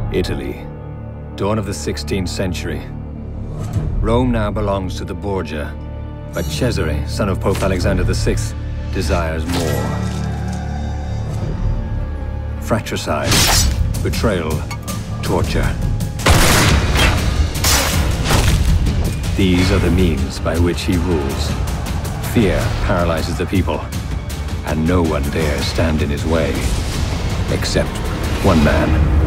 Italy, dawn of the 16th century. Rome now belongs to the Borgia, but Cesare, son of Pope Alexander VI, desires more. Fratricide, betrayal, torture. These are the means by which he rules. Fear paralyzes the people, and no one dares stand in his way, except one man.